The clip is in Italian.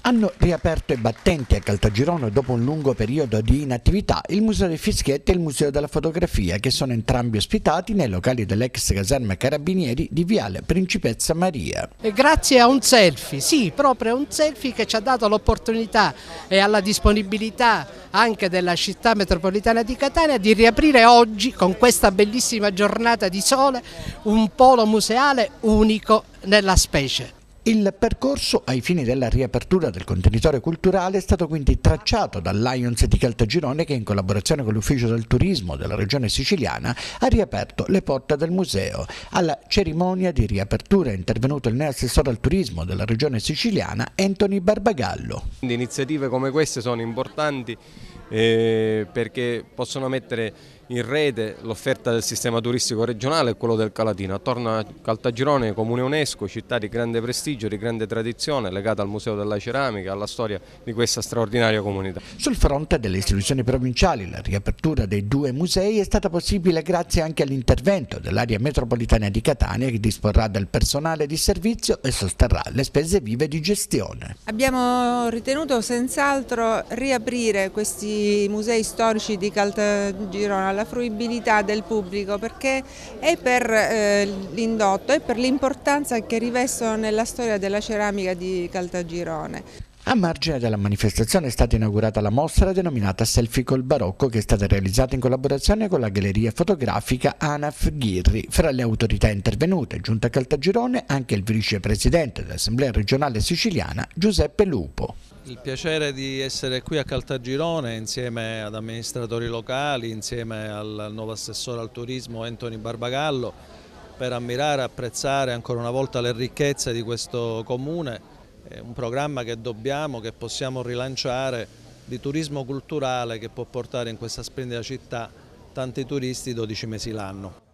Hanno riaperto i battenti a Caltagirone dopo un lungo periodo di inattività il Museo dei Fischietti e il Museo della Fotografia, che sono entrambi ospitati nei locali dell'ex caserma Carabinieri di Viale Principessa Maria. E grazie a un selfie, sì, proprio a un selfie che ci ha dato l'opportunità e alla disponibilità anche della città metropolitana di Catania di riaprire oggi, con questa bellissima giornata di sole, un polo museale unico nella specie. Il percorso ai fini della riapertura del contenitore culturale è stato quindi tracciato dal Lions di Caltagirone, che in collaborazione con l'Ufficio del Turismo della Regione Siciliana ha riaperto le porte del museo. Alla cerimonia di riapertura è intervenuto il neoassessore al turismo della Regione Siciliana, Anthony Barbagallo. Iniziative come queste sono importanti perché possono mettere in rete l'offerta del sistema turistico regionale e quello del Calatino. Attorno a Caltagirone, comune UNESCO, città di grande prestigio, di grande tradizione, legata al Museo della Ceramica, alla storia di questa straordinaria comunità. Sul fronte delle istituzioni provinciali, la riapertura dei due musei è stata possibile grazie anche all'intervento dell'area metropolitana di Catania, che disporrà del personale di servizio e sosterrà le spese vive di gestione. Abbiamo ritenuto senz'altro riaprire questi musei storici di Caltagirone alla fruibilità del pubblico, perché è per l'indotto e per l'importanza che rivestono nella storia della ceramica di Caltagirone. A margine della manifestazione è stata inaugurata la mostra denominata Selfie col Barocco, che è stata realizzata in collaborazione con la galleria fotografica Anaf Ghirri. Fra le autorità intervenute, giunto a Caltagirone, anche il vicepresidente dell'Assemblea regionale siciliana Giuseppe Lupo. Il piacere di essere qui a Caltagirone insieme ad amministratori locali, insieme al nuovo assessore al turismo Anthony Barbagallo, per ammirare e apprezzare ancora una volta le ricchezze di questo comune. È un programma che possiamo rilanciare, di turismo culturale, che può portare in questa splendida città tanti turisti 12 mesi l'anno.